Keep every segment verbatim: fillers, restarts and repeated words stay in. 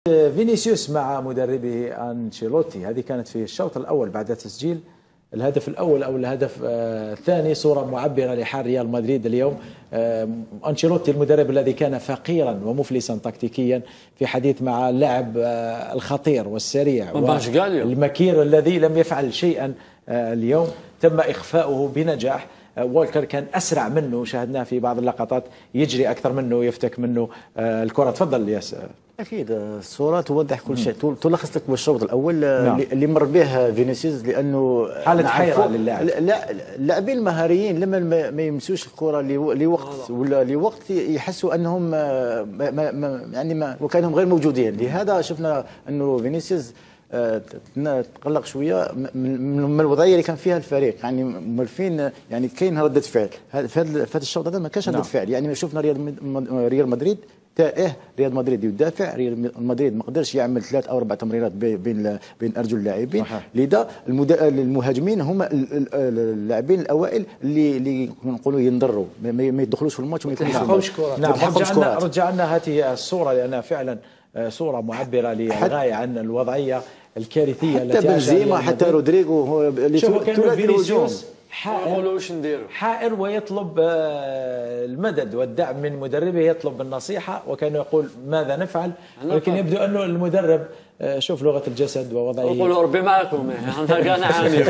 فينيسيوس مع مدربه أنشيلوتي، هذه كانت في الشوط الأول بعد تسجيل الهدف الأول أو الهدف الثاني. صورة معبرة لحال ريال مدريد اليوم. أنشيلوتي المدرب الذي كان فقيرا ومفلسا تكتيكيا في حديث مع اللاعب الخطير والسريع والمكير الذي لم يفعل شيئا اليوم، تم إخفاؤه بنجاح. وولكر كان أسرع منه، شاهدناه في بعض اللقطات يجري أكثر منه، يفتك منه الكرة. تفضل ياس. أكيد الصورة توضح كل شيء، تلخص لك بالشوط الأول نعم. اللي مر به فينيسيوس، لأنه حالة حيرة للاعب. اللاعبين المهاريين لما ما يمسوش الكرة لوقت ولا لوقت يحسوا أنهم ما ما يعني ما وكانهم غير موجودين. لهذا شفنا أنه فينيسيوس تقلق شويه من الوضعيه اللي كان فيها الفريق، يعني مولفين، يعني كاين رده فعل. في هذا الشوط هذا ما كانش رده فعل، يعني شفنا ريال ريال مدريد تائه، ريال مدريد يدافع، ريال مدريد ما قدرش يعمل ثلاث او اربع تمريرات بين بين ارجل اللاعبين. لذا المهاجمين هما اللاعبين الاوائل اللي اللي نقولوا ينضروا، ما يدخلوش في الماتش وما يكونوش كره. نعم، رجعنا رجعنا هذه الصوره لانها فعلا صوره معبره للغايه عن الوضعيه الكارثيه حتى التي بنزيما حتى رودريغو هو اللي كان فينيسيوس حائر حائر ويطلب المدد والدعم من مدربه، يطلب النصيحه وكان يقول ماذا نفعل، ولكن يبدو انه المدرب شوف لغه الجسد ووضعه يقول ربي معكم انا كان عاني.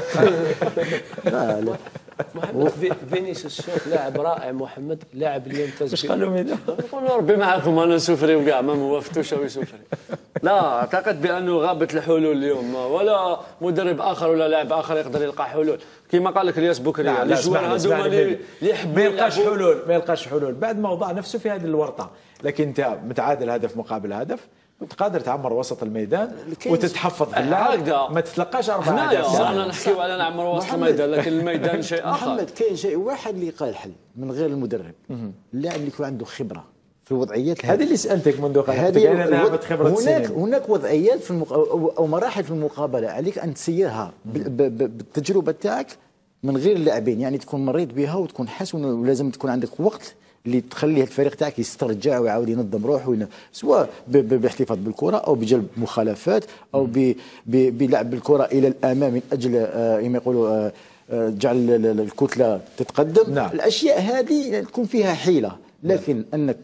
لا لا محمد فينيسيوس شوف لاعب رائع. محمد لاعب اليوم تسجيل مش قالوا ماذا؟ يقول ربي معكم انا سفري وكاع ما موافقتوش او يسفري. لا اعتقد بانه غابت الحلول اليوم، ولا مدرب اخر ولا لاعب اخر يقدر يلقى حلول كما قال لك الياس بكري. الجوار هذوما اللي يحبوا ما يلقاش حلول ما يلقاش حلول بعد ما وضع نفسه في هذه الورطه. لكن انت متعادل هدف مقابل هدف، كنت قادر تعمر وسط الميدان وتتحفظ في اللعب، ما تتلقاش اربع اهداف. انا نحكيو على نعمر وسط الميدان، لكن الميدان شيء اخر. محمد كاين شيء واحد اللي يلقى الحل من غير المدرب، اللاعب اللي يكون عنده خبره في الوضعيات هذه اللي سالتك منذ قليل. انا خبره هناك هناك وضعيات في المق... او مراحل في المقابله عليك ان تسيرها بالتجربه تاعك من غير اللاعبين، يعني تكون مريت بها وتكون حاس، ولازم تكون عندك وقت اللي تخلي الفريق تاعك يسترجع ويعاود ينظم روحه، سواء بالاحتفاظ بالكره او بجلب مخالفات او بلعب بالكره الى الامام من اجل كما يقولوا جعل الكتله تتقدم. نعم. الاشياء هذه تكون فيها حيله، لكن انك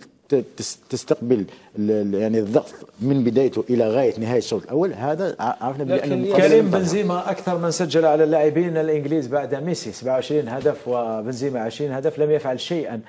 تستقبل يعني الضغط من بدايته الى غايه نهايه الشوط الاول، هذا عرفنا بان كريم بنزيما اكثر من سجل على اللاعبين الانجليز بعد ميسي، سبعة وعشرين هدف وبنزيما عشرين هدف، لم يفعل شيئا.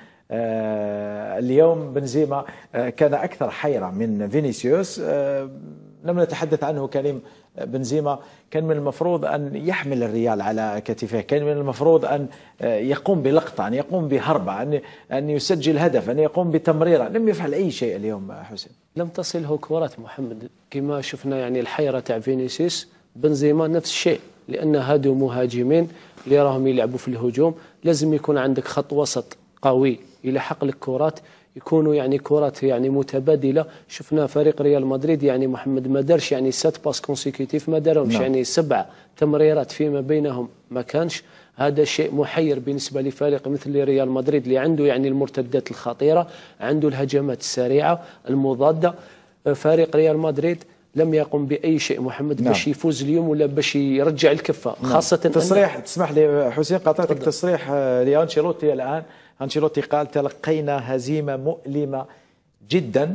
آه اليوم بنزيما آه كان أكثر حيرة من فينيسيوس. آه لم نتحدث عنه. كريم بنزيما كان من المفروض أن يحمل الريال على كتفه، كان من المفروض أن آه يقوم بلقطة، أن يقوم بهربة، أن أن يسجل هدف، أن يقوم بتمريرة. لم يفعل أي شيء اليوم حسين. لم تصله كرات محمد كما شفنا، يعني الحيرة تاع فينيسيوس. بنزيما نفس الشيء، لأن هادو مهاجمين اللي راهم يلعبوا في الهجوم، لازم يكون عندك خط وسط قوي يلحق لك كرات، يكونوا يعني كرات يعني متبادله. شفنا فريق ريال مدريد يعني محمد ما دارش يعني سات باس كونسيكوتيف، ما دارهمش يعني سبع تمريرات فيما بينهم ما كانش. هذا شيء محير بالنسبه لفريق مثل ريال مدريد اللي عنده يعني المرتدات الخطيره، عنده الهجمات السريعه المضاده. فريق ريال مدريد لم يقم باي شيء محمد نعم. باش يفوز اليوم ولا باش يرجع الكفه. نعم. خاصه تصريح تسمح لي حسين قاطعتك، تصريح لأنشيلوتي الان. أنشيلوتي قال تلقينا هزيمة مؤلمة جدا،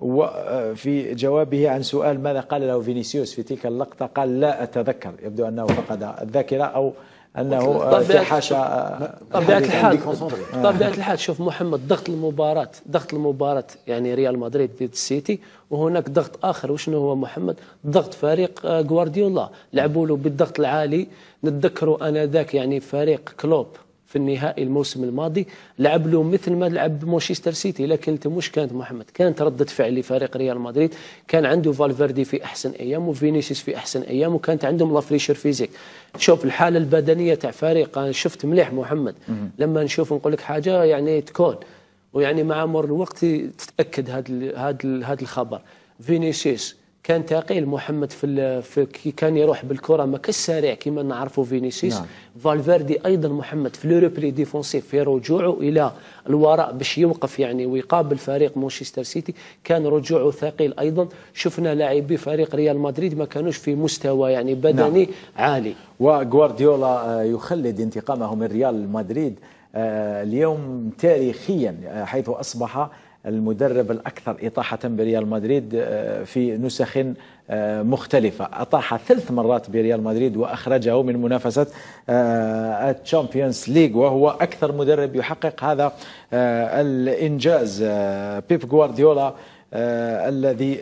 وفي جوابه عن سؤال ماذا قال له فينيسيوس في تلك اللقطة قال لا أتذكر. يبدو أنه فقد الذاكرة أو أنه تحاشى. طبيعة الحال طبيعة الحال شوف محمد، ضغط المباراة ضغط المباراة يعني ريال مدريد ضد السيتي، وهناك ضغط آخر. وشنو هو محمد؟ ضغط فريق غوارديولا، لعبوا له بالضغط العالي. نتذكروا آنذاك يعني فريق كلوب في النهائي الموسم الماضي لعب له مثل ما لعب مانشستر سيتي، لكن انت مش كانت محمد كانت ردة فعل لفريق ريال مدريد. كان عنده فالفيردي في احسن ايام وفينيسيوس في احسن ايام، وكانت عندهم لافريشر فيزيك. شوف الحاله البدنيه تاع فريق، انا شفت مليح محمد لما نشوف نقول لك حاجه يعني تكون، ويعني مع مر الوقت تتاكد هذا هذا هذا الخبر. فينيسيوس كان ثقيل محمد في, في كي كان يروح بالكره ما كاش سريع كما نعرفوا فينيسيوس. نعم. فالفيردي ايضا محمد في لو ريبري ديفونسيف في رجوعه الى الوراء باش يوقف يعني ويقابل فريق مانشستر سيتي كان رجوعه ثقيل ايضا. شفنا لاعبي فريق ريال مدريد ما كانوش في مستوى يعني بدني نعم. عالي. وغوارديولا يخلد انتقامه من ريال مدريد اليوم تاريخيا حيث اصبح المدرب الأكثر إطاحة بريال مدريد في نسخ مختلفة. أطاح ثلاث مرات بريال مدريد وأخرجه من منافسة الشامبيونز ليج، وهو أكثر مدرب يحقق هذا الإنجاز. بيب غوارديولا الذي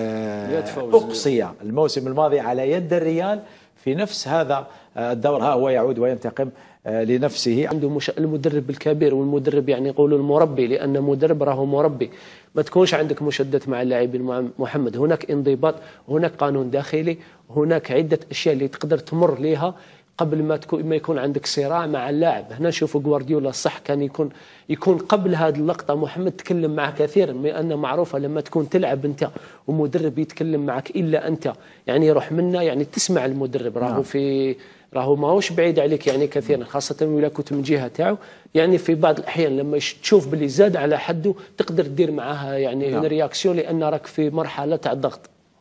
أقصي الموسم الماضي على يد الريال في نفس هذا الدور، ها هو يعود وينتقم لنفسه. عنده مش المدرب الكبير والمدرب يعني يقولوا المربي، لأن مدرب راهو مربي. ما تكونش عندك مشدد مع اللاعبين محمد، هناك انضباط، هناك قانون داخلي، هناك عدة أشياء اللي تقدر تمر ليها قبل ما تكون ما يكون عندك صراع مع اللاعب. هنا نشوفوا غوارديولا صح كان يكون يكون قبل هذه اللقطة محمد تكلم معه كثيرا، لأن معروفة لما تكون تلعب أنت ومدرب يتكلم معك إلا أنت يعني يروح منا يعني تسمع المدرب راهو نعم. في راهو ماهوش بعيد عليك يعني كثيرا، خاصة ولا كنت من جهة تاعو يعني في بعض الأحيان لما تشوف باللي زاد على حده تقدر تدير معها يعني نعم. رياكسيون، لأن راك في مرحلة تاع الضغط.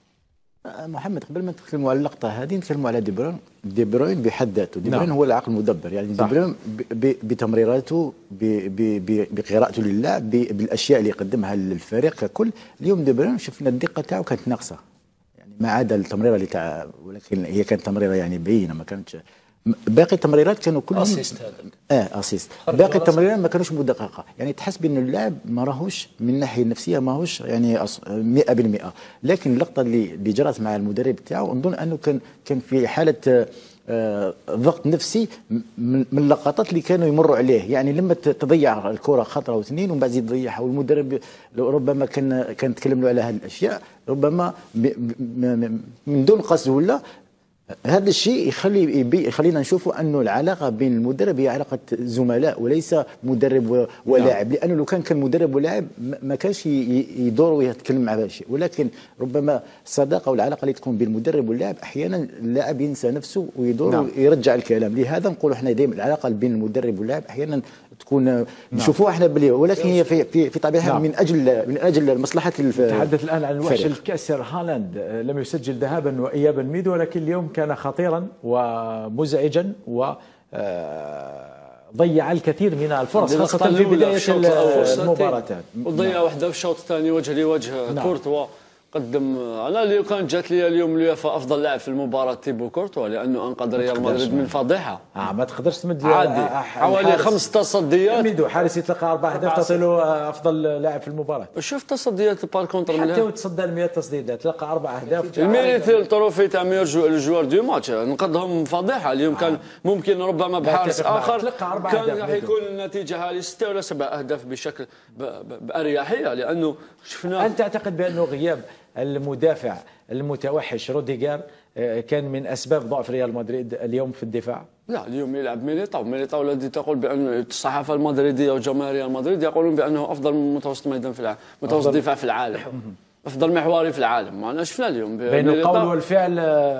محمد قبل ما نتكلموا على اللقطة هذه نتكلموا على دي بروين. دي بروين بحد ذاته، دي بروين نعم. هو العقل المدبر يعني. دي بروين بتمريراته بقراءته للعب بالأشياء اللي يقدمها للفريق ككل. اليوم دي بروين شفنا الدقة تاعو كانت ناقصة يعني، ما عدا التمريرة اللي تاع، ولكن هي كانت تمريرة يعني باينة، ما كانتش. باقي التمريرات كانوا كلهم اسيست هذا اه اسيست. باقي التمريرات ما كانوش مدققه يعني، تحس بان اللاعب ما راهوش من الناحيه النفسيه ماهوش يعني مئة بالمئة. لكن اللقطه اللي اللي جرت مع المدرب تاعو نظن انه كان كان في حاله آه ضغط نفسي من اللقطات اللي كانوا يمروا عليه يعني. لما تضيع الكره خطره واثنين ومن بعد يزيد يضيعها، والمدرب ربما كان كان تكلم له على هذه الاشياء ربما من دون قصد ولا هذا الشيء يخلي يخلينا نشوفوا انه العلاقه بين المدرب هي علاقه زملاء وليس مدرب ولاعب. لانه لو كان كان مدرب ولاعب ما كانش يدور ويتكلم مع هذا الشيء، ولكن ربما الصداقه والعلاقه اللي تكون بين المدرب واللاعب احيانا اللاعب ينسى نفسه ويدور نعم. ويرجع الكلام. لهذا نقولوا احنا دائما العلاقه بين المدرب واللاعب احيانا تكون نعم. نشوفوها احنا بلي، ولكن هي في في, في طبيعتها نعم. من اجل من اجل مصلحه الفريق. نتحدث الان عن الوحش الكاسر هالاند، لم يسجل ذهابا وايابا ميدو، ولكن اليوم كان خطيرا ومزعجا و ضيع الكثير من الفرص خاصه في بدايه المباراه. وضيع واحده في الشوط الثاني وجه لوجه نعم. كورتوا قدم. انا اللي كانت جات لي اليوم اليوفا افضل لاعب في المباراه تيبو كورتوا، لانه انقذ ريال مدريد من فضيحه. اه ما تقدرش تمد عادي حوالي خمس تصديات. ميدو حارس يتلقى اربع اهداف تعطي له افضل لاعب في المباراه. شوف تصديات بار كونتر حتى وتصدى ل مئة تصديات تلقى اربع اهداف. الميريت التروفي تاع ميور الجوار دو ماتش نقضهم فضيحه اليوم. كان ممكن ربما بحارس اخر كان راح يكون النتيجه هذه ستة ولا سبع اهداف بشكل باريحيه، لانه شفنا. هل تعتقد بانه غياب المدافع المتوحش روديغر كان من اسباب ضعف ريال مدريد اليوم في الدفاع؟ لا، اليوم يلعب ميليتاو. ميليتاو الذي تقول بان الصحافه المدريديه وجماهير ريال مدريد يقولون بانه افضل متوسط ميدان في العالم، متوسط دفاع في العالم، افضل محوري في العالم. معنا شفنا اليوم بين القول والفعل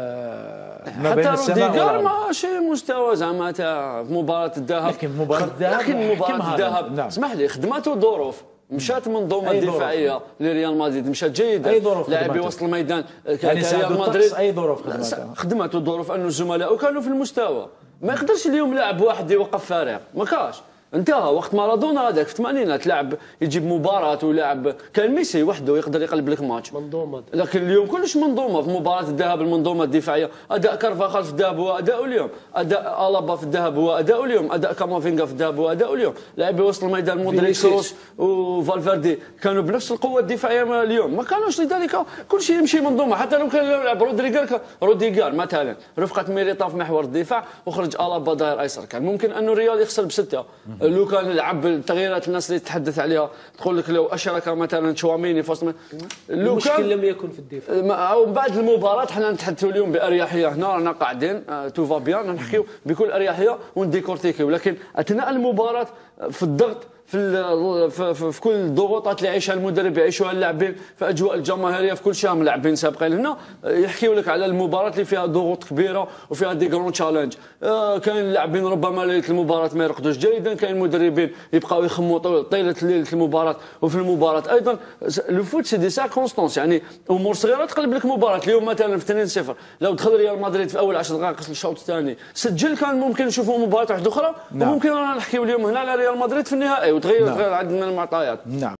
ما بين السماء والارض. ماشي مستوى زعما تاع مباراه الذهاب، لكن مباراه الذهاب لكن مباراه الذهاب نعم. اسمح لي خدمته ظروف، مشات منظومه دفاعيه لريال مدريد مشات جيده، لاعبي وسط الميدان يعني ريال مدريد اي ظروف خدمته خدمته ظروف انه الزملاء كانوا في المستوى. ما يقدرش اليوم لاعب واحد يوقف فريق، ما كاش. انتهى وقت مارادونا هذاك في الثمانينات لاعب يجيب مباراه ولاعب كان ميسي وحده يقدر يقلب لك ماتش منظومه. لكن اليوم كلش منظومه. في مباراه الذهاب المنظومه الدفاعيه، اداء كارفاخال في الذهاب هو اداؤه اليوم، اداء الابا في الذهاب هو اداؤه اليوم، اداء كامافينغا في الذهاب هو اداؤه اليوم. لاعبي وسط الميدان مودريتش كروس وفالفيردي كانوا بنفس القوه الدفاعيه اليوم، ما كانوش. لذلك كل شيء يمشي منظومه. حتى لو كان يلعب رودريغر روديغر مثلا رفقه ميليتاو في محور الدفاع وخرج الابا ظهير ايسر، كان ممكن انه الريال يخسر بسته. لو كان يلعب التغييرات الناس اللي تتحدث عليها تقول لك لو اشرك مثلا تشواميني في وسط لو كان لم يكن في الدفاع. او بعد المباراه حنا نتحدثوا اليوم باريحيه، هنا رانا قاعدين توفا بيان نحكيو بكل اريحيه ونديكورتيكيو، لكن اثناء المباراه في الضغط في في, في, في كل الضغوطات اللي يعيشها المدرب يعيشوها اللاعبين في اجواء الجماهيريه في كل شيء. من لاعبين سابقين هنا يحكيوا لك على المباراه اللي فيها ضغوط كبيره وفيها دي جرون تشالنج. آه كاين لاعبين ربما ليله المباراه ما يرقدوش جيدا، كاين مدربين يبقاو يخموا طيله ليله المباراه، وفي المباراه ايضا لو فوت سي دي سيركونستانس، يعني امور صغيره تقلب لك مباراه. اليوم مثلا في اثنين صفر لو دخل ريال مدريد في اول عشر دقائق الشوط الثاني سجل، كان ممكن نشوفوا مباراه واحده اخرى. نعم. وممكن رانا نحكيو اليوم هنا على ريال مدريد في النهائي وتغير. نعم. عندنا المعطيات. نعم.